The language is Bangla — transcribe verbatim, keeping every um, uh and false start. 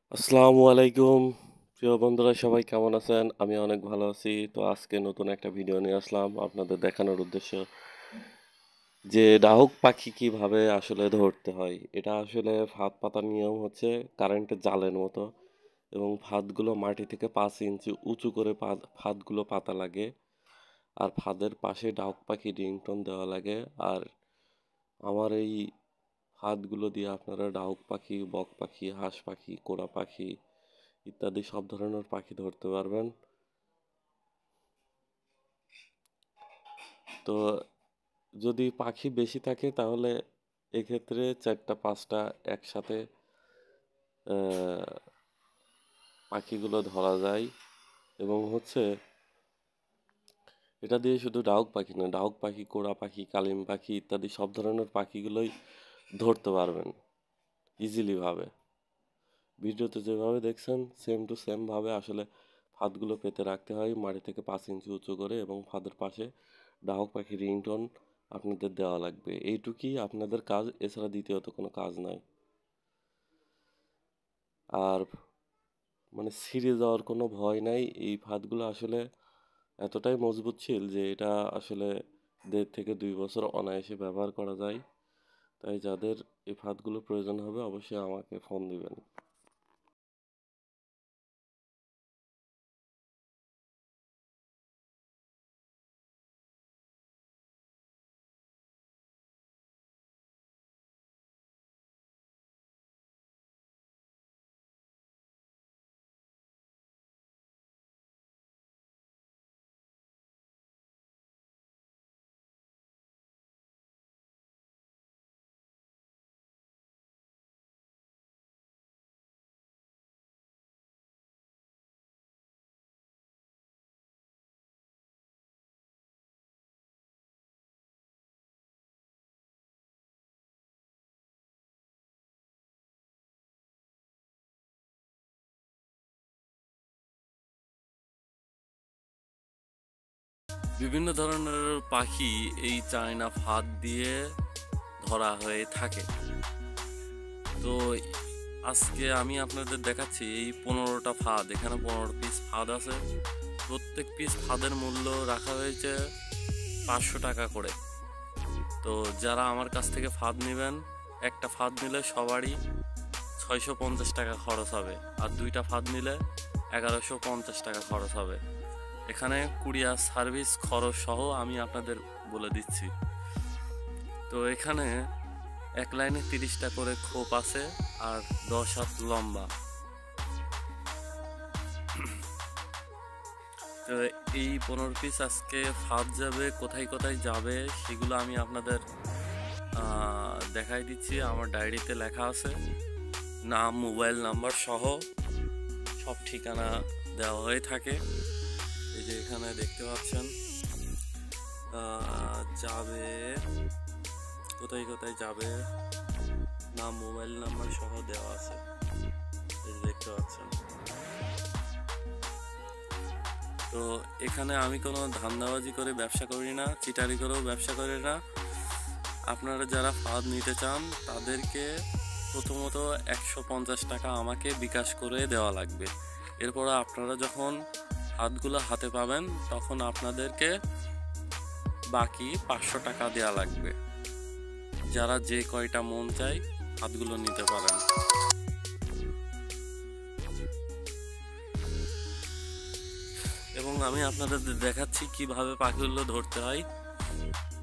আসসালামু আলাইকুম প্রিয় বন্ধুরা, সবাই কেমন আছেন? আমি অনেক ভালো আছি। তো আজকে নতুন একটা ভিডিও নিয়ে আসলাম আপনাদের দেখানোর উদ্দেশ্য যে ডাহুক পাখি কিভাবে আসলে ধরতে হয়। এটা আসলে ফাঁদ পাতার নিয়ম হচ্ছে কারেন্টের জালের মতো, এবং ফাঁদগুলো মাটি থেকে পাঁচ ইঞ্চি উঁচু করে পা- ফাঁদগুলো পাতা লাগে। আর ফাঁদের পাশে ডাহুক পাখি রিংটোন দেওয়া লাগে। আর আমার এই ফাঁদগুলো দিয়ে আপনারা ডাহুক পাখি, বক পাখি, হাঁস পাখি, কোরা পাখি ইত্যাদি সব ধরনের পাখি ধরতে পারবেন। তো যদি পাখি বেশি থাকে তাহলে এক্ষেত্রে চারটা পাঁচটা একসাথে আহ, পাখিগুলো ধরা যায়। এবং হচ্ছে এটা দিয়ে শুধু ডাহুক পাখি না, ডাহুক পাখি, কোরা পাখি, কালিম পাখি ইত্যাদি সব ধরনের পাখিগুলোই ধরতে পারবেন ইজিলি ভাবে। ভিডিওতে যেভাবে দেখছেন সেম টু সেম ভাবে আসলে ফাঁদগুলো পেতে রাখতে হয় মাটি থেকে পাঁচ ইঞ্চি উঁচু করে, এবং ফাঁদের পাশে ডাহুক পাখি রিংটোন আপনাদের দেওয়া লাগবে। এইটুকুই আপনাদের কাজ, এছাড়া দ্বিতীয়ত কোনো কাজ নাই। আর মানে ছিঁড়ে যাওয়ার কোনো ভয় নাই। এই ফাঁদগুলো আসলে এতটাই মজবুত ছিল যে এটা আসলে দেড় থেকে দুই বছর অনায়াসে ব্যবহার করা যায়। তাই যাদের এই ফাঁদগুলো প্রয়োজন হবে অবশ্যই আমাকে ফোন দিবেন। বিভিন্ন ধরনের পাখি এই চায়না ফাঁদ দিয়ে ধরা হয়ে থাকে। তো আজকে আমি আপনাদের দেখাচ্ছি এই পনেরোটা ফাঁদ। এখানে পনেরো পিস ফাঁদ আছে। প্রত্যেক পিস ফাঁদের মূল্য রাখা হয়েছে পাঁচশো টাকা করে। তো যারা আমার কাছ থেকে ফাঁদ নেবেন, একটা ফাঁদ নিলে সবারই ছয়শো পঞ্চাশ টাকা খরচ হবে, আর দুইটা ফাঁদ নিলে এগারোশো পঞ্চাশ টাকা খরচ হবে। এখানে কুরিয়ার সার্ভিস খরচ সহ আমি আপনাদের বলে দিচ্ছি। তো এখানে এক লাইনে তিরিশটা করে খোপ আছে, আর দশ হাত লম্বা। তো এই পনেরো পিস আজকে ফাঁদ যাবে, কোথায় কোথায় যাবে সেগুলো আমি আপনাদের দেখাই দিচ্ছি। আমার ডায়েরিতে লেখা আছে, নাম, মোবাইল নাম্বার সহ সব ঠিকানা দেওয়া হয়ে থাকে। এই যে এখানে দেখতে পাচ্ছেন যাবে কোথায় কোথায় যাবে, নাম, মোবাইল নাম্বার সহ দেওয়া আছে। এই যে দেখতে পাচ্ছেন। তো এখানে আমি কোনো ধান্দাবাজি করে ব্যবসা করি না, চিটারি করেও ব্যবসা করি না। আপনারা যারা ফাঁদ নিতে চান তাদেরকে প্রথমত একশো পঞ্চাশ টাকা আমাকে বিকাশ করে দেওয়া লাগবে। এরপর আপনারা যখন ফাঁদগুলো হাতে পাবেন তখন আপনাদেরকে বাকি পাঁচশো টাকা দেওয়া লাগবে। যারা যে কয়টা মন চায় ফাঁদগুলো নিতে পারেন। এবং আমি আপনাদের দেখাচ্ছি কিভাবে পাখিগুলো ধরতে হয়।